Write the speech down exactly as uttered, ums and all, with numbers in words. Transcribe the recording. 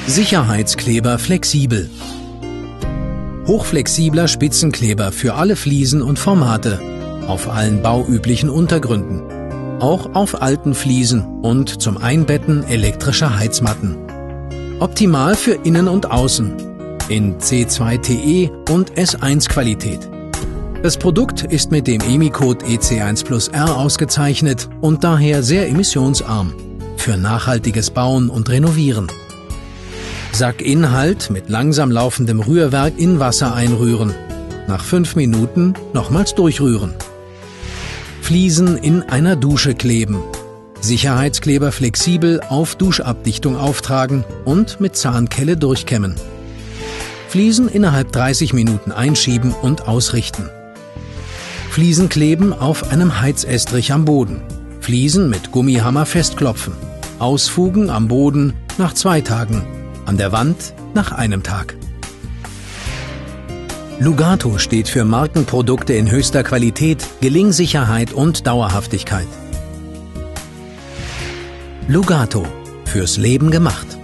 Sicherheitskleber flexibel. Hochflexibler Spitzenkleber für alle Fliesen und Formate, auf allen bauüblichen Untergründen, auch auf alten Fliesen und zum Einbetten elektrischer Heizmatten. Optimal für Innen und Außen, in C zwei T E und S eins Qualität. Das Produkt ist mit dem E M I-Code E C eins plus R ausgezeichnet und daher sehr emissionsarm für nachhaltiges Bauen und Renovieren. Sackinhalt mit langsam laufendem Rührwerk in Wasser einrühren. Nach fünf Minuten nochmals durchrühren. Fliesen in einer Dusche kleben. Sicherheitskleber flexibel auf Duschabdichtung auftragen und mit Zahnkelle durchkämmen. Fliesen innerhalb dreißig Minuten einschieben und ausrichten. Fliesen kleben auf einem Heizestrich am Boden. Fliesen mit Gummihammer festklopfen. Ausfugen am Boden nach zwei Tagen. An der Wand nach einem Tag. Lugato steht für Markenprodukte in höchster Qualität, Gelingsicherheit und Dauerhaftigkeit. Lugato, fürs Leben gemacht.